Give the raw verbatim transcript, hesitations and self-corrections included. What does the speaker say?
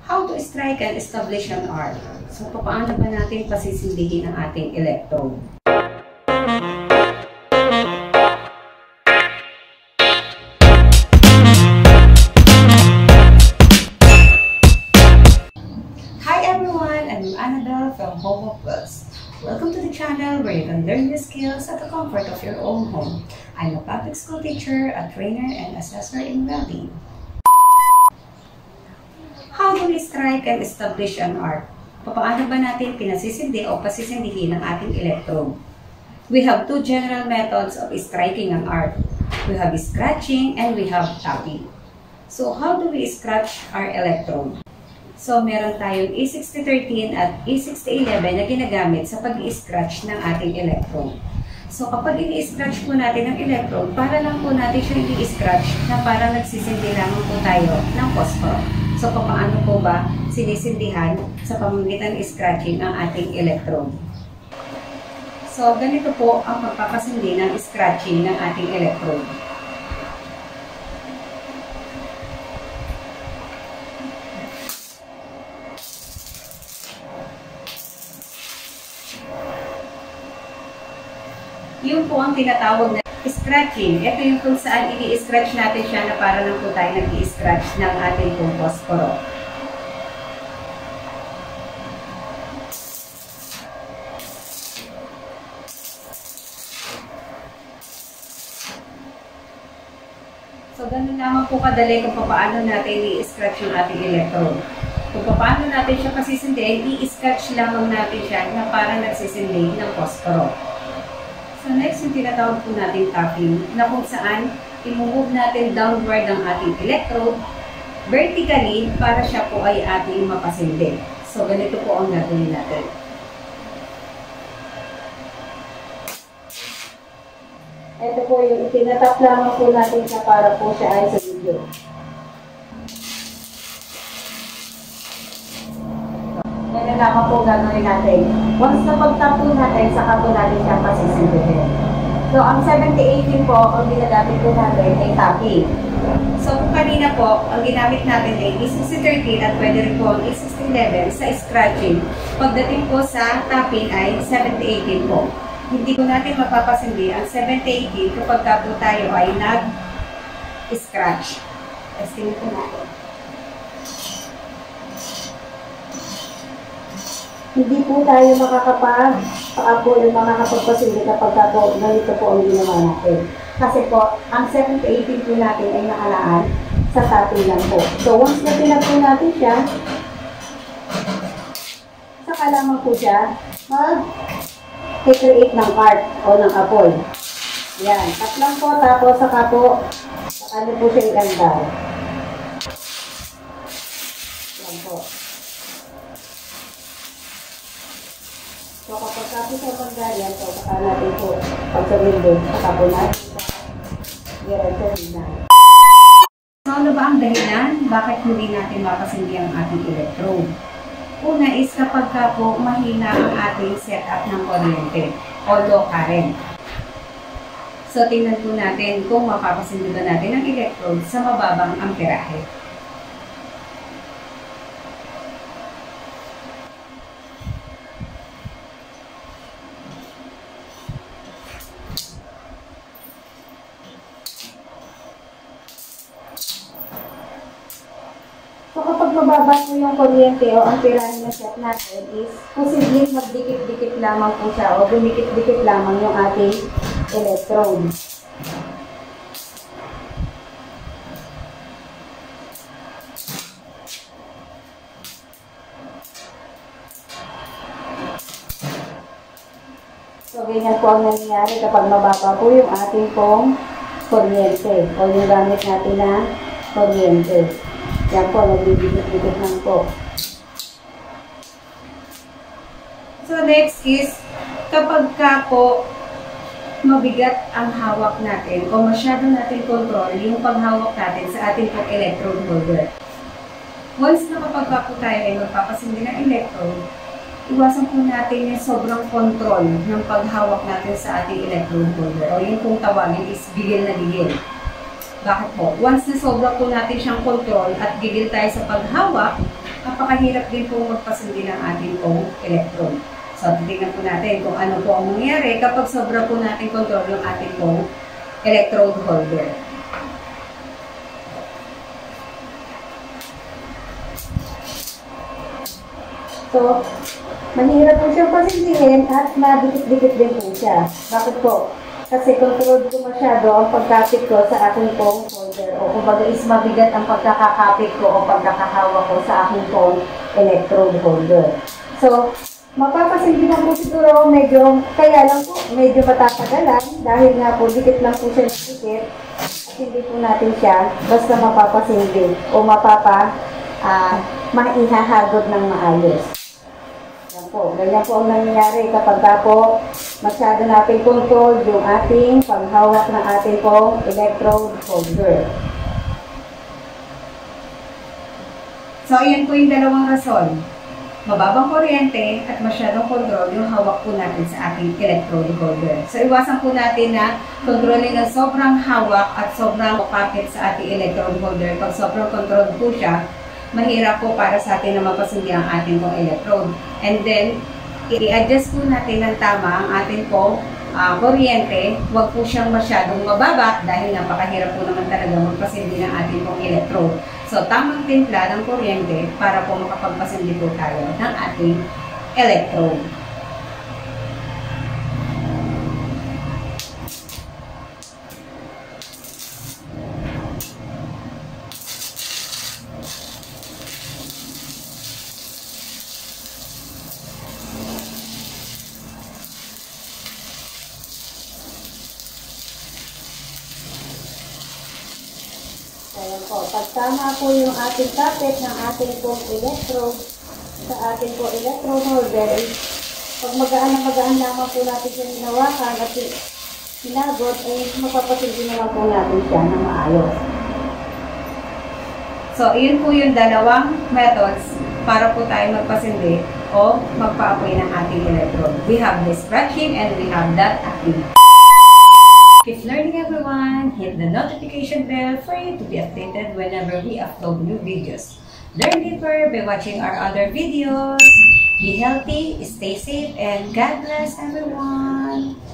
How to strike and establish an arc. So, paano ba natin pasisindihin ang ating electrode? Hi everyone, I'm Annabelle from Home of Plus. Welcome to the channel where you can learn the skills at the comfort of your own home. I'm a public school teacher, a trainer, and assessor in welding. How do we strike and establish an arc? Paano ba natin pinasisindi o pasisindihin ang ating electrode? We have two general methods of striking an arc. We have scratching and we have tapping. So how do we scratch our electrode? So meron tayong E sixty thirteen at E sixty eleven na ginagamit sa pag-i-scratch ng ating electrode. So kapag ini-scratch po natin ang electrode, para lang po natin siya i-scratch na parang nagsisindi lamang po tayo ng posporo. So, paano po ba sinisindihan sa pamamagitan ng scratching ang ating electrode? So, ganito po ang pagpapasindi ng scratching ng ating electrode. Yun po ang tinatawag na scratching. Ito yung kung saan i-scratch natin siya na para lang po tayo nag-i-scratch ng ating pong posporo. So, ganun naman po kadali kung paano natin i-scratch yung ating electrode. Kung paano natin siya pasisindihin, i-scratch lamang natin siya na para nagsisindi ng posporo. So next, yung tinatawag po natin tapping, na kung saan i-move natin downward ang ating electrode vertically para siya po ay ating mapasindi. So ganito po ang gagawin natin. Ito po yung tinatap lamang po natin siya para po siya ay sa video. Ganyan naman po gagawin natin. Once na pag-tap po natin, saka po natin siya pasisindihin. So, ang seventy eighteen po, ang ginagamit po natin ay tapping. So, kung kanina po, ang ginamit natin ay E sixty thirteen at pwede rin po ang E sixty eleven sa scratching. Pagdating po sa tapping ay seventy eighteen po. Hindi po natin mapapasindi ang seventy eighteen kapag po tayo ay nag-scratch. Testing po natin. Hindi po tayo makakapag, paa po yung makakapagpasindi kapag po ganito po ang ginawa natin. Kasi po, ang seventy eighteen po natin ay nakalaan sa tapping lang po. So, once na pinag po natin siya, saka lamang po siya mag-create ng arc o ng apoy. Yan, tap lang po, tapos saka po, saka na po siya ilandaw. Yan po. So, kapag tapos sa pagganyan, so, saka natin po, pag sa window, saka po natin sa i-return na. So, ano ba ang dahilan? Bakit hindi natin mapasindi ang ating electrode? Una is kapag ka po mahina ang ating setup ng kuryente o low current. So, tingnan po natin kung mapapasindi ba natin ang electrode sa mababang amperahe. So, kapag mababa po yung kuryente o ang tirahin na set natin is posibleng magdikit-dikit lamang po siya o dumikit-dikit lamang yung ating electrode. So, ganyan po ang nangyayari kapag mababa po yung ating pong kuryente o yung gamit natin na kuryente. Yan po, nagdidikit-dikit lang po. So, next is, kapag ka po mabigat ang hawak natin o masyado natin control yung paghawak natin sa ating pong electrode holder. Once na kapag ka po tayo ay magpapasindi ng electrode, iwasan po natin yung sobrang control ng paghawak natin sa ating electrode holder o yung kung tawagin is gigil na gigil. Bakit po? Once na sobra po natin siyang control at gigil tayo sa paghawak, napakahirap din po magpasindi ng ating pong electrode. So, titignan po natin kung ano po ang mangyayari kapag sobra po natin control yung ating pong electrode holder. So, mahirap po siyang pasindihin at madikit-dikit din po siya. Bakit po? Kasi controlled ko masyado ang pagkapit ko sa aking pong holder o kumbaga is mabigat ang pagkakakapit ko o pagkakahawak ko sa aking pong electrode holder. So, mapapasindi lang po siguro medyo, kaya lang po medyo matatagalan dahil nga po dikit lang po siya dikit at hindi po natin siya basta mapapasindi o mapapa uh, maihahagod ng maayos. Yan po, ganyan po ang nangyayari kapag po masyado natin control yung ating paghawak ng ating pong electrode holder. So, ayan po yung dalawang rason. Mababang kuryente at masyadong control yung hawak po natin sa ating electrode holder. So, iwasan po natin na kontrolin ng sobrang hawak at sobrang kapit sa ating electrode holder. Pag sobrang control po siya, mahirap po para sa atin na mapasindi ang ating pong electrode. And then, i-adjust po natin ng tama ang ating pong uh, kuryente. Huwag po siyang masyadong mababa dahil napakahirap po naman talaga magpasindi ng ating pong electrode. So, tamang timpla ng kuryente para po makapagpasindi po tayo ng ating electrode. Ayan po, pagtama po yung ating kapit ng ating pong electrode sa ating pong electrode holder, pag magaan na magaan lamang po natin yung hinawakan at sinagot, ay mapapasindi naman po natin siya na maayos. So, iyon po yung dalawang methods para po tayo magpasindi o magpaapoy ng ating electrode. We have the scratching and we have that tapping. Keep learning, everyone. Hit the notification bell for you to be updated whenever we upload new videos. Learn deeper by watching our other videos. Be healthy, stay safe, and God bless everyone.